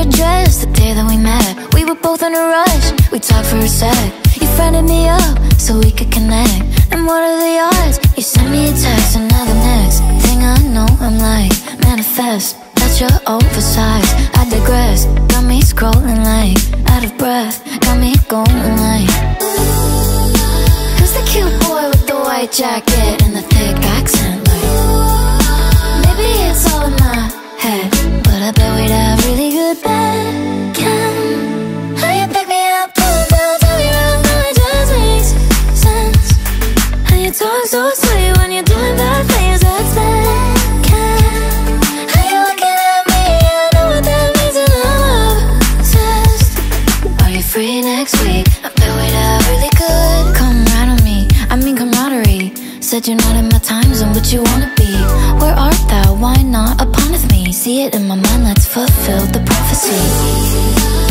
your dress the day that we met. We were both in a rush, we talked for a sec. You friended me up so we could connect. And what are the odds? You sent me a text, and now the next thing I know, I'm like, manifest. That's your oversized, I digress. Got me scrolling like, out of breath. Got me going like, who's the cute boy with the white jacket and the thick accent? Like, maybe it's all in my head, but I bet we'd have really good bed chem. How you pick me up, pull it down, tell me around, now it just makes sense. And you talk so sweet when you're doing bad things, that's bad chem. How you looking at me, I know what that means, and I'm obsessed. Are you free next week? I bet we'd have really good camaraderie. I mean camaraderie. Said you're not in my time zone, but you wanna be. Where art thou? Why not upon with me? See it in my mind, let's fulfill the prophecy.